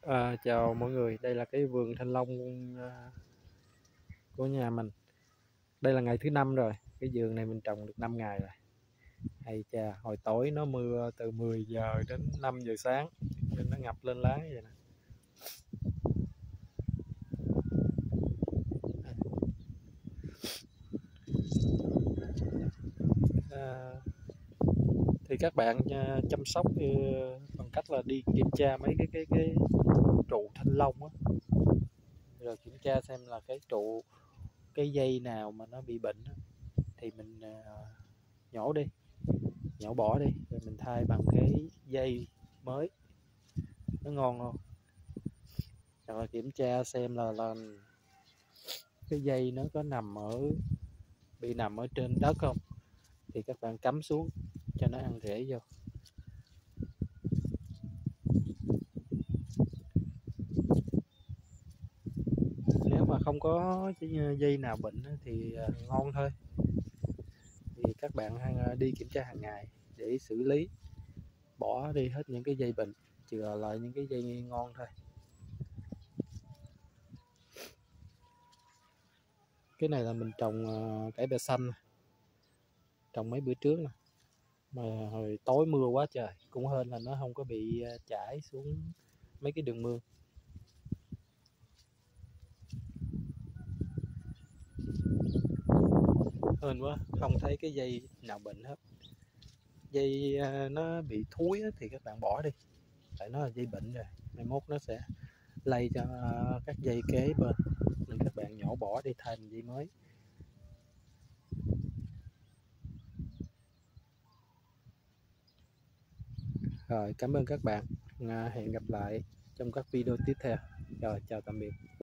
Chào mọi người, đây là cái vườn thanh long của nhà mình. Đây là ngày thứ 5 rồi, cái vườn này mình trồng được 5 ngày rồi. Hay chà, hồi tối nó mưa từ 10 giờ đến 5 giờ sáng nên nó ngập lên lá vậy nè. À, thì các bạn chăm sóc bằng cách là đi kiểm tra mấy cái trụ thanh long á, rồi kiểm tra xem là cái dây nào mà nó bị bệnh á, thì mình nhổ đi, nhổ bỏ đi, rồi mình thay bằng cái dây mới nó ngon không. Rồi kiểm tra xem là cái dây nó có bị nằm ở trên đất không, thì các bạn cắm xuống cho nó ăn rễ vô. Nếu mà không có cái dây nào bệnh thì ngon thôi, thì các bạn đi kiểm tra hàng ngày để xử lý, bỏ đi hết những cái dây bệnh, chừa lại những cái dây ngon thôi. Cái này là mình trồng cải bẹ xanh, trồng mấy bữa trước nè, mà hồi tối mưa quá trời, cũng hên là nó không có bị chảy xuống mấy cái đường mương. Hên quá, không thấy cái dây nào bệnh hết. Dây nó bị thúi thì các bạn bỏ đi, tại nó là dây bệnh rồi, mai mốt nó sẽ lây cho các dây kế bên, nên các bạn nhổ bỏ đi, thay dây mới. Rồi, cảm ơn các bạn. Hẹn gặp lại trong các video tiếp theo. Rồi, chào tạm biệt.